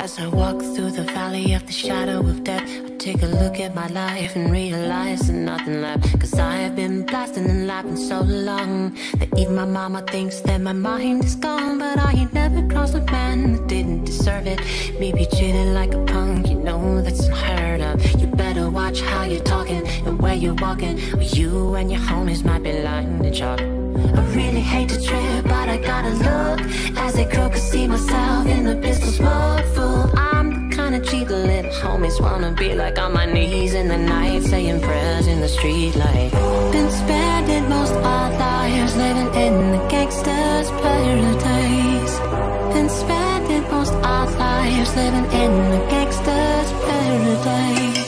As I walk through the valley of the shadow of death, I take a look at my life and realize there's nothing left. Cause I have been blasting and laughing so long that even my mama thinks that my mind is gone. But I ain't never crossed a man that didn't deserve it. Me be treated like a punk, you know that's unheard of. You better watch how you're talking and where you're walking, or you and your homies might be lying to chalk. I really hate to trip, but I gotta look as they croak and see myself in the pistol smoke. Fool, I'm the kind of G the little homies wanna be like, on my knees in the night, saying prayers in the street light. Been spending most our lives living in the gangsta's paradise. Been spending most our lives living in the gangsta's paradise.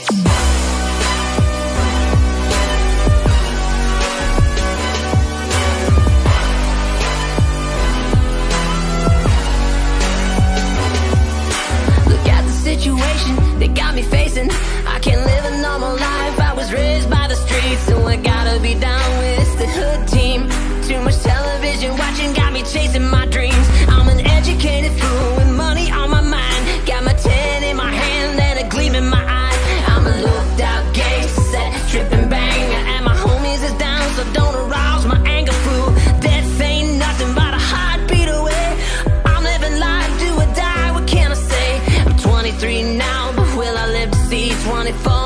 They got me facing, I can't live a normal life. I was raised by the streets, so I gotta be down with the hood team. Too much television watching got me chasing my dreams. I'm an educated fool with money on my mind. Got my 10 in my hand and a gleam in my eye. I'm a looked out gangsta, tripping bang, and my homies is down, so don't arouse my anger, fool. Death ain't nothing but a heartbeat away. I'm living life, do or die, what can I say? I'm 23 now, but will I live to see 24?